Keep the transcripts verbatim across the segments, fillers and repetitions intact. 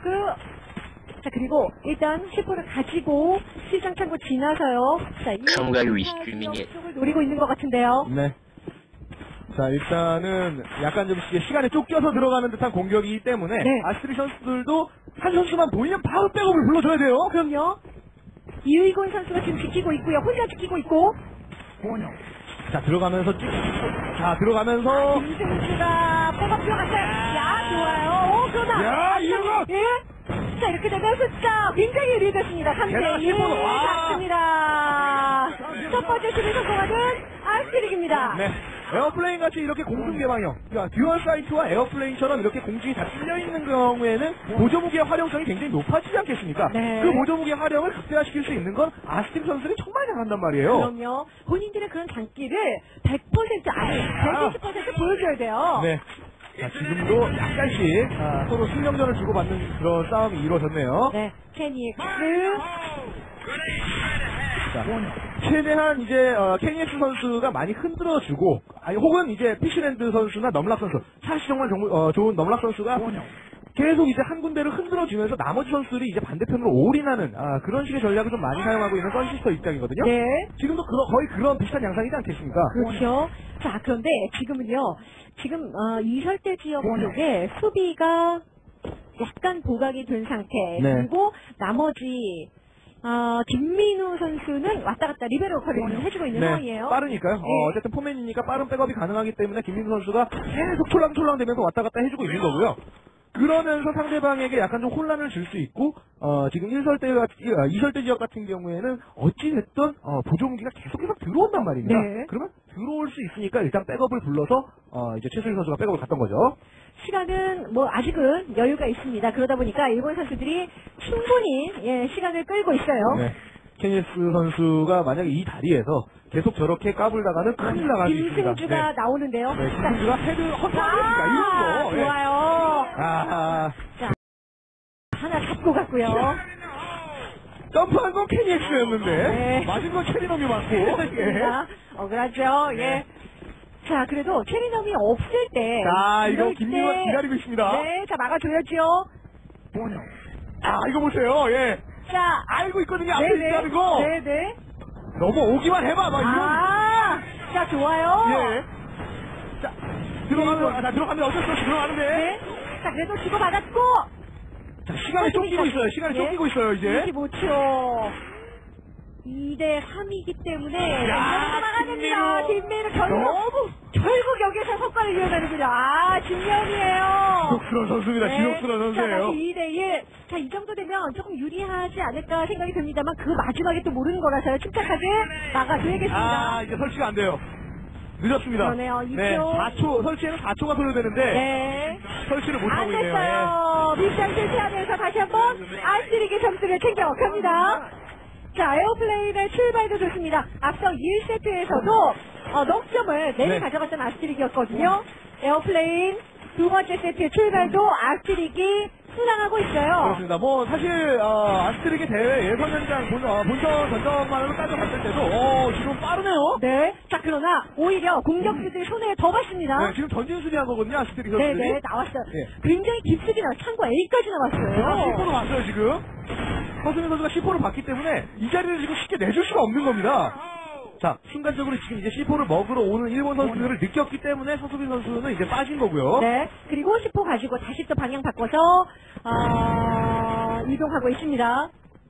그, 자, 그리고 일단 슈퍼를 가지고 시장 창고 지나서요. 자, 이 쪽을 노리고 있는 것 같은데요. 네. 자, 일단은 약간 좀 시간에 쫓겨서 들어가는 듯한 공격이기 때문에 네. 아스트리 선수들도 한 선수만 보이면 바로 백업을 불러줘야 돼요. 그럼요. 이의곤 선수가 지금 지키고 있고요. 혼자 지키고 있고. 자, 들어가면서 쭉. 자, 들어가면서. 김승수가 백업 들어갔어요. 야, 좋아요. 오, 그러나. 야, 이거. 예? 자, 이렇게 되면 숫자 굉장히 유리해졌습니다. 삼 대 일 잡습니다. 첫 번째 수비 성공하는 아스트릭입니다. 네. 에어플레인 같이 이렇게 공중 개방형, 그러니까 듀얼 사이트와 에어플레인처럼 이렇게 공중이 다 뚫려 있는 경우에는 보조무기의 활용성이 굉장히 높아지지 않겠습니까? 네. 그 보조무기의 활용을 극대화시킬 수 있는 건 아스트릭 선수들이 정말 잘한단 말이에요. 그럼요. 본인들의 그런 장기를 백 퍼센트 아니 백이십 퍼센트 보여줘야 돼요. 네. 자, 지금도 약간씩 아, 서로 승령전을 주고받는 그런 싸움이 이루어졌네요. 네. 케니엑스. 자, 최대한 이제 어, 케니엑스 선수가 많이 흔들어주고, 아니 혹은 이제 피쉬랜드 선수나 넘락 선수, 사실 정말 정말 어, 좋은 넘락 선수가 계속 이제 한 군데를 흔들어주면서 나머지 선수들이 이제 반대편으로 올인하는 아, 그런 식의 전략을 좀 많이 사용하고 있는 선시스터 입장이거든요. 네. 지금도 그러, 거의 그런 비슷한 양상이지 않겠습니까? 그렇죠. 자, 그런데 지금은요. 지금 어, 이설대 지역 쪽에 수비가 약간 보강이 된 상태. 네. 그리고 나머지 어, 김민우 선수는 왔다 갔다 리베로 역할을 해주고 있는 네, 상황이에요. 빠르니까요. 네. 어, 어쨌든 포맨이니까 빠른 백업이 가능하기 때문에 김민수 선수가 계속 촐랑촐랑 되면서 왔다 갔다 해주고 있는 거고요. 그러면서 상대방에게 약간 좀 혼란을 줄 수 있고, 어, 지금 일설대, 이설대 지역 같은 경우에는 어찌됐든, 어, 보조무기가 계속해서 들어온단 말입니다. 네. 그러면 들어올 수 있으니까 일단 백업을 불러서, 어, 이제 최승희 선수가 백업을 갔던 거죠. 시간은 뭐 아직은 여유가 있습니다. 그러다 보니까 일본 선수들이 충분히 예, 시간을 끌고 있어요. 네. 케니스 선수가 만약에 이 다리에서 계속 저렇게 까불다가는 큰일 나갈 수 있습니다. 김승주가 네. 나오는데요. 네, 김승주가 헤드 헛살입니까? 이런 거. 예. 좋아요. 아, 자, 하나 잡고 갔고요. 점프한 건 케니엑스였는데 네. 맞은 건 체리놈이 맞고. 예. 억울하죠. 예. 네. 자, 그래도 체리넘이 없을 때. 자, 이거 이럴 김민호가 때- 기다리고 있습니다. 네, 자, 막아줘야죠. 아, 이거 보세요. 예. 자, 알고 있거든요. 앞에 네네. 있다는 거. 네네. 넘어오기만 해봐. 막 이런. 아, 자, 좋아요. 예. 자, 들어가면, 아, 자, 들어가면 어쩔 수 없이 들어가는데. 네. 자, 그래도 주고받았고. 자, 시간이 쫓기고 있어요. 시간이 네. 쫓기고 있어요, 이제. 이십오 초. 이 대 삼이기 때문에 야, 막아냅니다. 김민호. 김민호 결국 너무- 결국 여기서 성과를 이어내는군요. 아, 진면이에요. 지옥스러운 선수입니다. 지옥스러운 자, 선수예요. 다시 이 대 일. 자, 이 정도 되면 조금 유리하지 않을까 생각이 듭니다만 그 마지막에 또 모르는 거라서요. 침착하게 막아줘야겠습니다. 아, 이제 설치가 안 돼요. 늦었습니다. 그러네요. 이 초. 네, 사 초, 설치에는 사 초가 소요되는데. 네. 설치를 안 못하고 있네요. 됐어요. 미션 실패하면서 다시 한번 아스트릭의 점수를 챙겨갑니다. 자, 에어플레인의 출발도 좋습니다. 앞서 일 세트에서도 어, 넉 점을 네 개 네. 가져갔던 아스트릭이었거든요. 에어플레인 두 번째 세트의 출발도 아스트릭이 수상하고 있어요. 그렇습니다. 뭐 사실 어, 아스트릭의 대회 예선 현장 본, 어, 본선 전적만으로 따져봤을 때도 어, 지금 빠르네요. 네. 자, 그러나 오히려 공격수들 손에 더 받습니다. 네, 지금 전진 수비한 거거든요. 아스트릭 선수들이. 네네, 나왔어요. 네. 굉장히 깊숙이 나왔어요. 참고 A까지 제가 나왔어요. 십 호로 왔어요 지금. 서수민 선수가 십 호를 받기 때문에 이 자리를 지금 쉽게 내줄 수가 없는 겁니다. 자, 순간적으로 지금 이제 십 호를 먹으러 오는 일본 선수들을 느꼈기 때문에 서수빈 선수는 이제 빠진 거고요. 네. 그리고 십 호 가지고 다시 또 방향 바꿔서, 어, 이동하고 있습니다.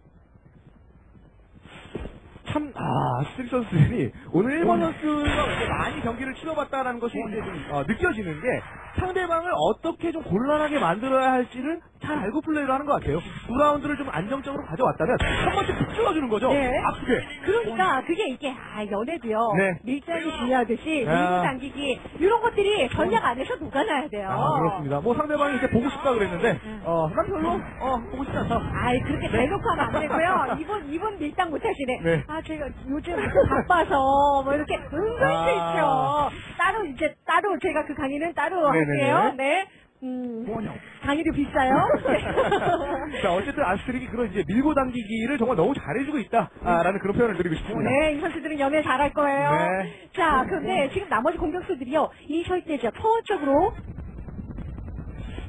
참, 아, 스트릭 선수들이 오늘 일본 선수가 많이 경기를 치러봤다라는 것이 이제 좀 어, 느껴지는 게 상대방을 어떻게 좀 곤란하게 만들어야 할지를 잘 알고 플레이를 하는 것 같아요. 두 라운드를 좀 안정적으로 가져왔다면 한 번씩 툭 찍어주는 거죠. 네. 아프게. 그러니까 그게 이게 아 연애도요. 네. 밀당이 중요하듯이 아. 밀고 당기기 이런 것들이 전략 안에서 녹아나야 돼요. 아, 그렇습니다. 뭐 상대방이 이제 보고 싶다 그랬는데 어, 난 별로 어, 보고 싶지 않다. 아이 그렇게 대놓고 하면 안 되고요. 이분 이분 밀당 못 하시네. 네. 아 제가 요즘 바빠서 뭐 이렇게 은근 수 아. 있죠. 따로 이제 따로 제가 그 강의는 따로 네네네. 할게요. 네. 음, 강의도 비싸요. 자, 어쨌든 아스트릭이 그런 이제 밀고 당기기를 정말 너무 잘해주고 있다라는 그런 표현을 드리고 싶습니다. 네, 이 선수들은 연애 잘할 거예요. 네. 자, 그런데 지금 나머지 공격수들이요, 이 절대죠, 파워 쪽으로.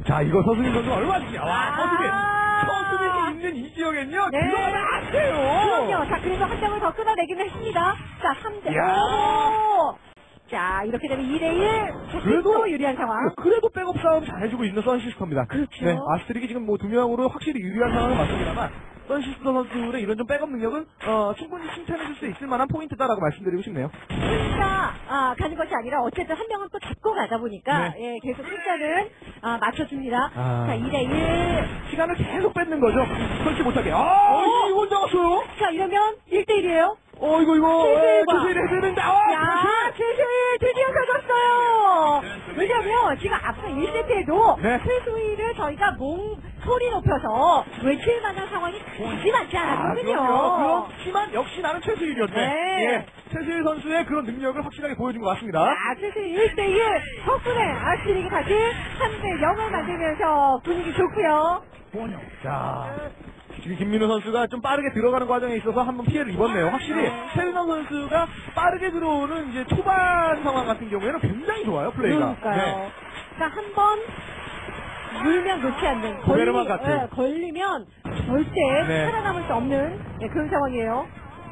자, 이거 서수빈 선수 얼마지? 와, 아. 서수빈. 서수빈이 있는 이 지역엔요. 네. 들어가면 안 돼요. 그럼요. 자, 그래서 한 점을 더 끊어내기는 했습니다. 자, 삼 대. 야. 오! 자, 이렇게 되면 이 대 일. 그래도 유리한 상황. 그래도 백업 싸움 잘해주고 있는 선시스터입니다. 그렇죠. 네, 아스트릭이 지금 뭐 두 명으로 확실히 유리한 상황은 맞습니다만, 선시스터 선수의 이런 좀 백업 능력은, 어, 충분히 칭찬해줄 수 있을 만한 포인트다라고 말씀드리고 싶네요. 혼자 아, 가는 것이 아니라 어쨌든 한 명은 또 잡고 가다 보니까 네. 예, 계속 숫자는 아, 맞춰줍니다. 아. 자, 이 대 일. 시간을 계속 뺏는 거죠. 설치 못하게. 아, 오! 이거 혼자 갔어요. 자, 이러면 일 대 일이에요. 어, 이거, 이거. 최수일과. 최수일 해줘야 된다. 아, 야, 최수일 드디어 가졌어요. 왜냐면 지금 앞서 일 세트에도 네. 최수일을 저희가 몸 소리 높여서 외칠 만한 상황이 그지 많지 아, 않았거든요. 그럼요. 그렇지만 역시 나는 최수일이었네. 네. 예. 최수일 선수의 그런 능력을 확실하게 보여준 것 같습니다. 아, 최수일 일 대 일 덕분에 아스트릭이 다시 삼 대 영을 만들면서 분위기 좋고요. 자, 지금 김민우 선수가 좀 빠르게 들어가는 과정에 있어서 한번 피해를 입었네요. 확실히 최은성 선수가 빠르게 들어오는 이제 초반 상황 같은 경우에는 굉장히 좋아요, 플레이가. 그러니까요. 자, 한 번 물면 놓지 않는 고베르만 같은. 예, 걸리면 절대 네. 살아남을 수 없는 예, 그런 상황이에요.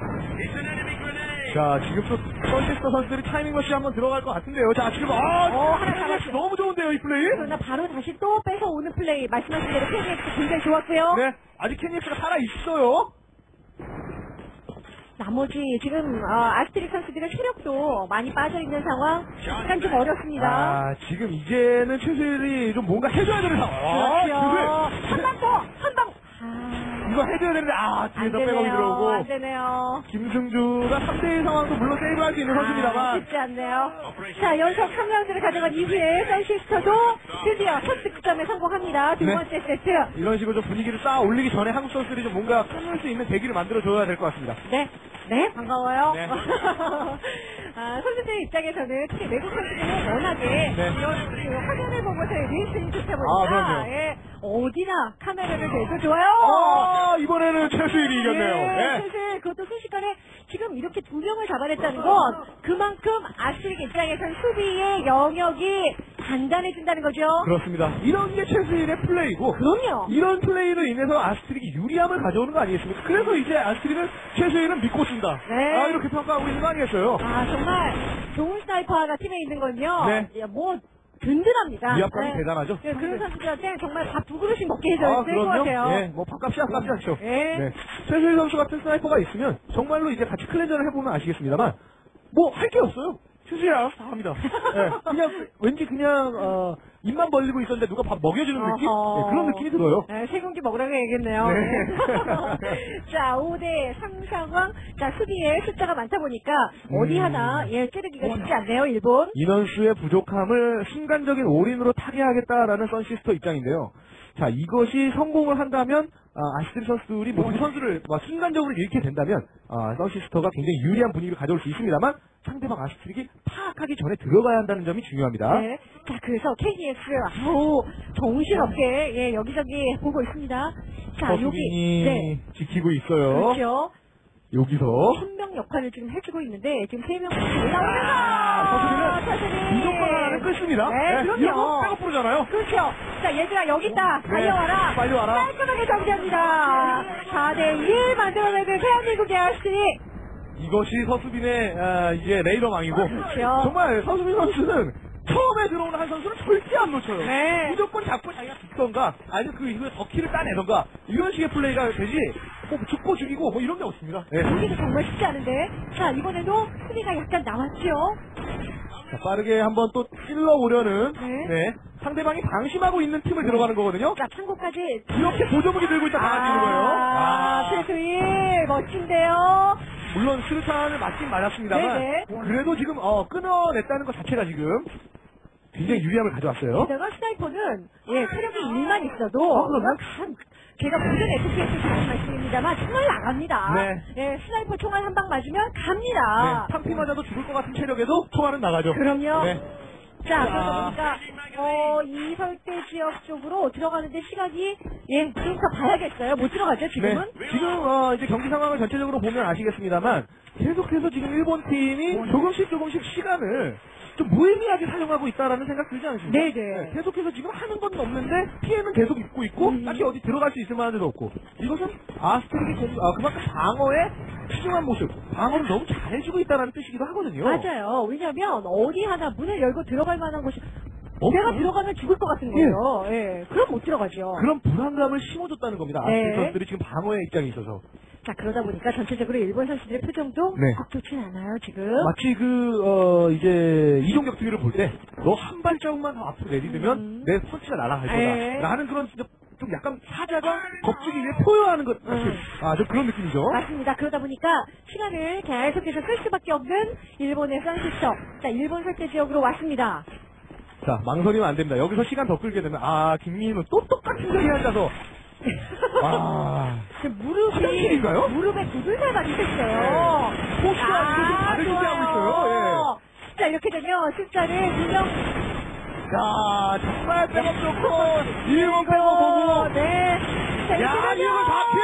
자, 지금 또 선체스터 선수들이 타이밍 러시 한번 들어갈 것 같은데요. 자, 지금 아, 어, 하나 타이밍 러시 잡았어요. 너무 좋은데요, 이 플레이? 그러나 바로 다시 또 뺏어 오는 플레이 말씀하신 대로 케이엑스 굉장히 좋았고요. 네, 아직 케니엑스가 살아 있어요. 나머지 지금 어, 아스트릭 선수들의 체력도 많이 빠져 있는 상황, 약간 좀 어렵습니다. 아, 지금 이제는 최수일이 좀 뭔가 해줘야 되는 상황. 아, 그렇죠. 그걸 한 방 더, 한 방. 아, 이거 해줘야 되는데 아, 안 뒤에서 백업이 되네요. 들어오고. 안 되네요. 김승주가 삼 대 일 상황도 물론 세이브할 수 있는 아, 선수입니다만 쉽지 않네요. 자, 연속 삼 라운드를 가져간 이후에 선시스터도 드디어 첫 득점에 성공합니다. 두 네. 번째 세트. 이런 식으로 좀 분위기를 쌓아 올리기 전에 한국 선수들이 좀 뭔가 끊을 수 있는 계기를 만들어줘야 될 것 같습니다. 네. 네, 반가워요. 네. 아, 선수들 입장에서는 특히 외국 선수들은 워낙에 네. 이런 그 화면을 보고서의 리액션이 좋다 아, 보니까 그럼요. 예, 어디나 카메라를 대도 좋아요. 아, 이번에는 최수일이 이겼네요. 네, 네. 사실 그것도 순식간에 지금 이렇게 두 명을 잡아냈다는 건 그만큼 아스트릭 입장에서는 수비의 영역이 단단해진다는 거죠. 그렇습니다. 이런 게 최수일의 플레이고, 그럼요. 이런 플레이로 인해서 아스트릭이 유리함을 가져오는 거 아니겠습니까? 그래서 이제 아스트릭은 최수일은 믿고 쓴다. 네. 아, 이렇게 평가하고 있는 거 아니겠어요? 아, 정말 좋은 스나이퍼가 팀에 있는 건요. 네. 예, 뭐 든든합니다. 위압감이 대단하죠? 네, 그런 선수들한테 정말 밥 두 그릇씩 먹게 해줄 아, 것 그럼요. 같아요. 예, 뭐 밥값이 아깝지 않죠. 네. 네. 최수일 선수 같은 스나이퍼가 있으면 정말로 이제 같이 클렌저를 해보면 아시겠습니다만 뭐 할 게 없어요. 최수일 알아서 다 합니다. 예, 그냥 왠지 그냥 어, 입만 벌리고 있었는데 누가 밥 먹여주는 느낌? 어허. 예, 그런 느낌이 들어요. 네, 세 경기 먹으라고 얘기했네요. 네. 자, 오 대 삼 상황. 자, 수비에 숫자가 많다 보니까 어디 음. 하나 예, 찌르기가 쉽지 않네요, 일본. 인원수의 부족함을 순간적인 올인으로 타개하겠다라는 선시스터 입장인데요. 자, 이것이 성공을 한다면 아, 아시트릭 선수들이 뭐 두 선수를 뭐 순간적으로 잃게 된다면 아, 선시스터가 굉장히 유리한 분위기를 가져올 수 있습니다만 상대방 아시트릭이 파악하기 전에 들어가야 한다는 점이 중요합니다. 네. 자, 그래서 케이디엑스, 아우, 정신없게, 예, 여기저기 보고 있습니다. 자, 여기. 서수빈이 네. 지키고 있어요. 그렇죠. 여기서 천명 역할을 지금 해주고 있는데, 지금 세 명 올라오면서! 아, 서수빈은 서수빈이. 무조건 하나는 끝입니다. 네, 그럼요. 이런 거 백업프로잖아요. 그렇죠. 자, 얘들아, 여기 있다. 네, 달려와라. 빨리 와라. 깔끔하게 정리합니다. 사 대 일 만들어내는 대한민국의 아스트릭. 이것이 서수빈의 아, 이제 레이더망이고 그렇죠. 정말 서수빈 선수는 처음에 들어오는 한 선수를 절대 안 놓쳐요. 네. 무조건 잡고 자기가 죽던가 아니면 그 이후에 더 키를 따내던가 이런 식의 플레이가 되지 뭐 죽고 죽이고 뭐 이런 게 없습니다. 네. 여기도 정말 쉽지 않은데. 자, 이번에도 수비가 약간 나왔죠. 자, 빠르게 한번 또 찔러보려는 네. 네. 상대방이 방심하고 있는 팀을 들어가는 거거든요. 자, 참고까지. 이렇게 보조무기 들고 있다 강아지는 거예요. 아, 최수일 멋진데요. 물론 수류탄을 맞긴 맞았습니다만 네네. 그래도 지금 어, 끊어냈다는 것 자체가 지금 굉장히 유리함을 가져왔어요. 게다가 스나이퍼는 예, 체력이 일만 있어도 어, 그럼요? 참, 제가 모든 에프피에스 잘 말씀입니다만 총알 나갑니다. 네. 예, 스나이퍼 총알 한 방 맞으면 갑니다. 네, 탕피 맞아도 죽을 것 같은 체력에도 총알은 나가죠. 그럼요. 네. 자, 그러다 보니까 어, 이설대 지역 쪽으로 들어가는데 시간이 예, 좀 더 봐야겠어요. 못 들어가죠, 지금은? 네. 지금 어, 이제 경기 상황을 전체적으로 보면 아시겠습니다만 계속해서 지금 일본 팀이 조금씩 조금씩 시간을 좀 무의미하게 사용하고 있다라는 생각 들지 않으십니까? 네네. 네, 계속해서 지금 하는 건 없는데 피해는 계속 입고 있고 음. 딱히 어디 들어갈 수 있을 만한 데도 없고 이것은 아스트릭이 공, 아, 그만큼 방어에 치중한 모습, 방어를 너무 잘해주고 있다는 뜻이기도 하거든요. 맞아요. 왜냐면 어디 하나 문을 열고 들어갈 만한 곳이 어? 내가 들어가면 죽을 것 같은 거예요. 예. 그럼 못 들어가죠. 그런 불안감을 심어줬다는 겁니다. 네. 아스트릭 선수들이 지금 방어의 입장에 있어서. 자, 그러다 보니까 전체적으로 일본 선수들의 표정도 네. 썩 좋진 않아요, 지금. 마치 그, 어, 이제, 이종 격투기를 볼 때, 너 한 발자국만 더 앞으로 내디디면 음. 내 펀치가 날아갈 거다. 네. 라는 그런 진짜 좀 약간 사자가 겁주기 위해 포효하는 것 같은, 음. 아, 좀 그런 느낌이죠. 맞습니다. 그러다 보니까 시간을 계속해서 쓸 수밖에 없는 일본의 선수터. 자, 일본 설대 지역으로 왔습니다. 자, 망설이면 안 됩니다. 여기서 시간 더 끌게 되면, 아, 김민우 또 똑같은 자리에 앉아서, 아, 지금 무릎이 화장실인가요? 무릎에 구슬살가 있었어요. 포스가 아니고 지금 다들 준비하고 있어요. 자, 이렇게 되면 숫자를 분명 자, 정말 백업 좋고, 일본 백업 보고, 네. 자, 야, 이렇게 일본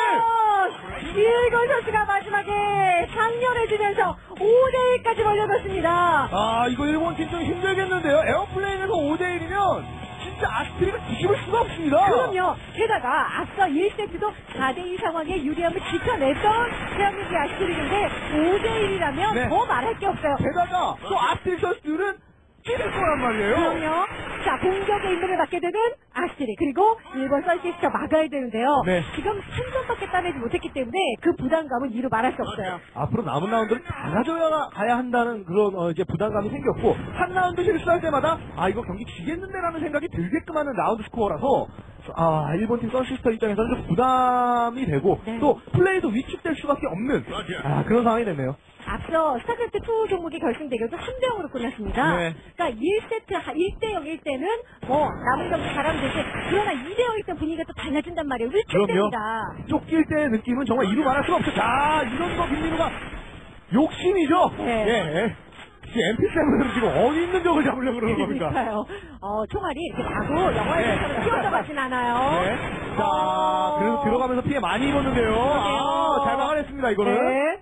되면 일본 선수가 마지막에 상렬해주면서 오 대 일까지 벌려졌습니다. 아, 이거 일본 팀 좀 힘들겠는데요? 에어플레인에서 오 대 일이면, 진짜 아스트릭을 뒤집을 수가 없습니다. 그럼요. 게다가 앞서 일 세트도 사 대 이 상황에 유리함을 지켜냈던 대한민국 아스트릭인데 오 대 일이라면 네. 더 말할 게 없어요. 게다가, 또 아스트릭 선수들은 찌를 거란 말이에요. 그럼요. 자, 공격의 임무를 맡게 되는 아스트릭 그리고 일본 썰시스터 막아야 되는데요. 네. 지금 한 점밖에 따내지 못했기 때문에 그 부담감은 이루 말할 수 없어요. 앞으로 남은 라운드를 다 가져야 가야 한다는 그런 어, 이제 부담감이 생겼고 한 라운드 실수할 때마다 아 이거 경기 지겠는데라는 생각이 들게끔 하는 라운드 스코어라서 아 일본 팀 선시스터 입장에서는 좀 부담이 되고 네. 또 플레이도 위축될 수밖에 없는 아 그런 상황이 됐네요. 앞서 스타크래프트 이 종목의 결승 대결도 삼 대 영으로 끝났습니다. 네. 그러니까 일 세트 일 대 영일 때는 뭐 남은 경기 잘하면 되지. 그러나 이 대 영일 때 분위기가 또 달라진단 말이에요. 위축됩니다. 쫓길 때의 느낌은 정말 이루 말할 수가 없죠. 자 이런 거 김민우가 욕심이죠. 네. 예. 지금 엠피 세븐으로 지금 어디 있는 적을 잡으려고 그러는 겁니까? 그러니까요. 어, 총알이 이렇게 나고 영화에서 네. 튀어져 가진 않아요. 네. 자, 어. 그래서 들어가면서 피해 많이 입었는데요. 아, 잘 막아냈습니다, 이거는. 네.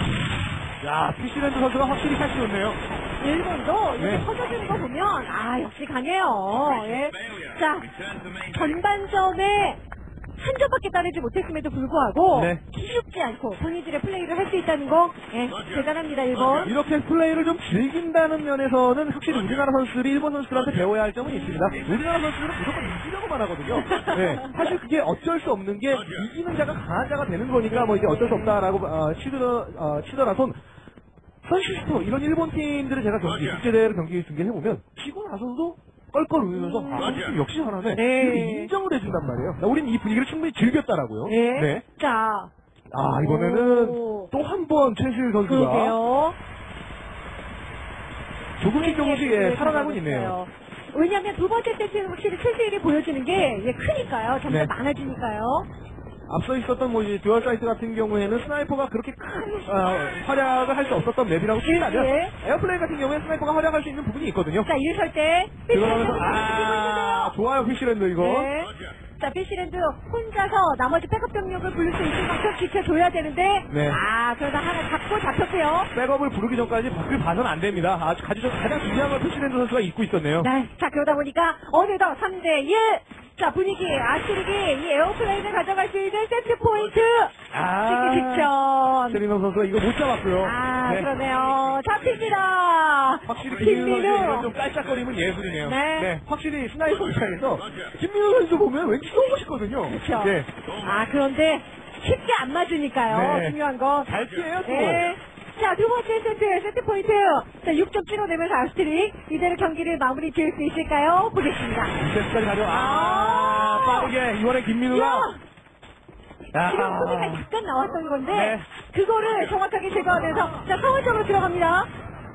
자, 피시랜드 선수가 확실히 샷이 좋네요. 일본도 이렇게 네. 터져주는 거 보면 아 역시 강해요. 예. 자 전반전에 한 점밖에 따내지 못했음에도 불구하고 네. 기죽지 않고 본인들의 플레이를 할 수 있다는 거 예, 대단합니다 일본. 이렇게 플레이를 좀 즐긴다는 면에서는 확실히 우리나라 선수들이 일본 선수들한테 배워야 할 점은 있습니다. 우리나라 선수들은 무조건 이기려고만 하거든요. 네. 사실 그게 어쩔 수 없는 게 이기는 자가 강한 자가 되는 거니까 뭐 이제 어쩔 수 없다라고 어, 치더라, 어, 치더라선 선시스터 이런 일본 팀들을 제가 경기 국제대회를 경기 중계해보면 치고 나서도 껄껄 울면서 아, 한국 팀 역시 잘하네. 네. 이렇게 인정을 해준단 말이에요. 우린 이 분위기를 충분히 즐겼다라고요. 네. 네. 자 아 이번에는 오. 또 한 번 최실 선수가 그러게요. 조금씩 조금씩 예, 살아나고 있네요. 왜냐하면 두 번째 세트는 확실히 최세일이 보여지는 게 예, 크니까요. 점점 네. 많아지니까요. 앞서 있었던 뭐 이제 듀얼 사이트 같은 경우에는 스나이퍼가 그렇게 큰 어, 활약을 할 수 없었던 맵이라고 치자면 네. 에어플레인 같은 경우에 스나이퍼가 활약할 수 있는 부분이 있거든요. 자 이럴 때 들어가면서 피시랜드 아 좋아요 피시랜드 이거. 네. 자 피시랜드 혼자서 나머지 백업 병력을 부를 수 있을 만큼 지켜줘야 되는데 네. 아 그러다 하나 잡고 잡혔고요. 백업을 부르기 전까지 밖을 봐서는 안 됩니다. 아주 가장 가장 중요한 걸 피시랜드 선수가 잊고 있었네요. 네. 자 그러다 보니까 어느덧 삼 대 일. 자 분위기 아스트릭이 이 에어플레인을 가져갈 수 있는 세트 포인트 아, 찍기 직전. 세리노 선수가 이거 못 잡았고요. 아 네. 그러네요. 잡힙니다. 확실히 김민우 선수의 김민우. 이런 좀 깔짝거림은 예술이네요. 네. 확실히 스나이퍼 입장에서 김민우 선수 보면 왠지 쏘고 싶거든요. 그렇죠. 네. 아 그런데 쉽게 안 맞으니까요. 네. 중요한 건. 잘 피해요, 또. 네. 자, 두 번째 세트, 세트 포인트. 자, 육 점 찍어내면서 아스트릭. 이대로 경기를 마무리 지을 수 있을까요? 보겠습니다. 이 세트까지 가죠. 아, 빠르게 이번엔 김민우가. 야! 야. 지금 소리가 약간 나왔던 건데, 네. 그거를 정확하게 제거하면서, 자, 상원적으로 들어갑니다.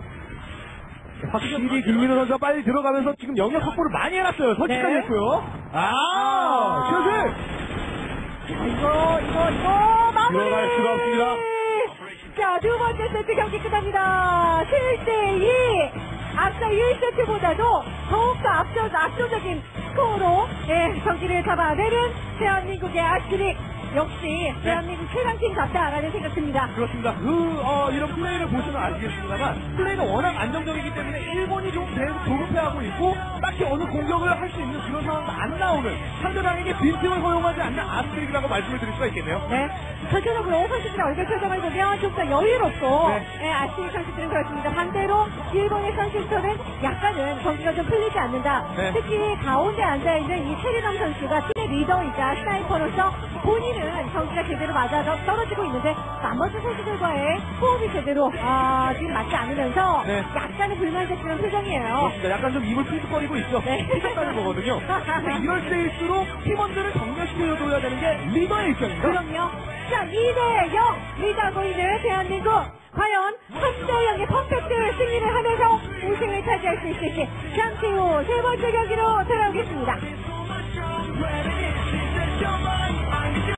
확실히 김민우 선수가 빨리 들어가면서 지금 영역 확보를 많이 해놨어요. 설치까지 네. 했고요. 아, 최세! 자, 이거, 이거, 이거, 마무리! 들어갈 수가 없습니다. 자, 두 번째 세트 경기 끝납니다. 칠 대 이. 앞서 일 세트보다도 더욱더 압도, 압도적인 스코어로 예, 경기를 잡아내는 대한민국의 아스트릭 역시 대한민국 최강팀답다라는 생각 듭니다. 그렇습니다. 그, 어, 이런 플레이를 보시면 아시겠습니다만, 플레이가 워낙 안정적이기 때문에 일본이 좀 계속 조급해하고 있고, 딱히 어느 공격을 할 수 있는 그런 상황도 안 나오는, 상대방에게 빈틈을 허용하지 않는 아스트릭이라고 말씀을 드릴 수가 있겠네요. 네. 전체적으로 선수들의 얼굴 표정을 보면 좀 더 여유롭고, 네. 네, 아시리 선수들은 그렇습니다. 반대로 일본의 선수들은 약간은 경기가 좀 풀리지 않는다. 네. 특히 가운데 앉아있는 이 체리남 선수가 팀의 리더이자 스나이퍼로서 본인은 경기가 제대로 맞아 떨어지고 있는데 나머지 선수들과의 호흡이 제대로 아, 지금 맞지 않으면서 네. 약간의 불만족스러운 표정이에요. 그렇습니다. 약간 좀 입을 삐죽거리고 있죠. 네. 삐죽거리는 거거든요. 근데 이럴 때일수록 팀원들을 격려시켜줘야 되는 게 리더의 입장입니다. 그럼요. 자, 이 대 영 리드하고 있는 대한민국. 과연 삼 대 영의 퍼펙트 승리를 하면서 우승을 차지할 수 있을지 잠시 후 세 번째 경기로 돌아오겠습니다.